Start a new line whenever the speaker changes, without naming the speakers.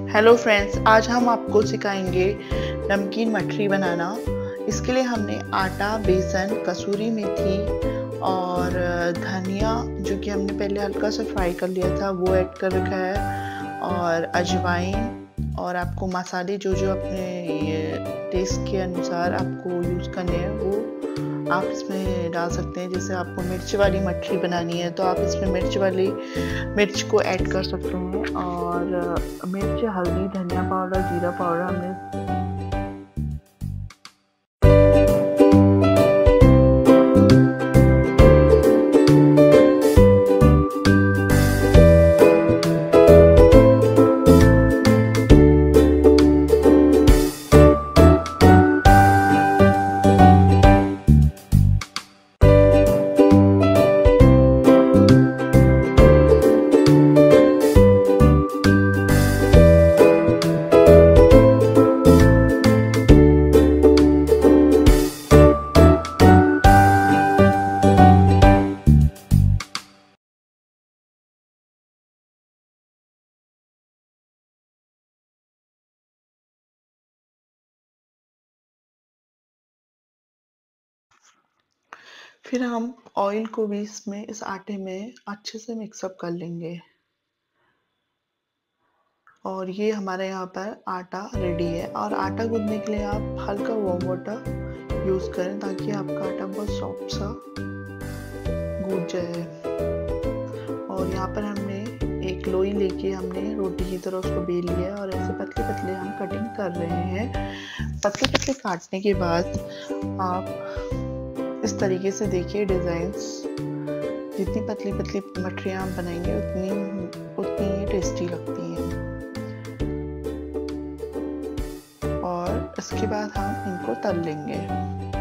Hello friends, आज हम आपको सिखाएंगे नमकीन मठरी बनाना। इसके लिए हमने आटा, बेसन, कसूरी मेथी और धनिया, जो कि हमने पहले हल्का सा फ्राई कर लिया था, वो ऐड कर रखा है, और अजवाइन, और आपको मसाले जो जो अपने टेस्ट के अनुसार आपको यूज़ करने हैं वो आप इसमें डाल सकते हैं। जैसे आपको मिर्च वाली मठरी बनानी है तो आप इसमें मिर्च को ऐड कर सकते हैं, और मिर्च, हल्दी, धनिया पाउडर, जीरा पाउडर हमने फिर हम ऑयल को भी इस आटे में अच्छे से मिक्सअप कर लेंगे। और ये हमारे यहाँ पर आटा रेडी है। और आटा गूंदने के लिए आप हल्का वार्म वाटर यूज़ करें ताकि आपका आटा बहुत सॉफ्ट सा गूंद जाए। और यहाँ पर हमने एक लोई लेके हमने रोटी की तरह उसको बेल लिया है, और ऐसे पतले पतले हम कटिंग कर रहे हैं। पतले पतले काटने के बाद आप इस तरीके से देखिए डिज़ाइंस। जितनी पतली पतली मठरियाँ आप बनाएंगे उतनी टेस्टी लगती हैं। और इसके बाद हम इनको तल लेंगे।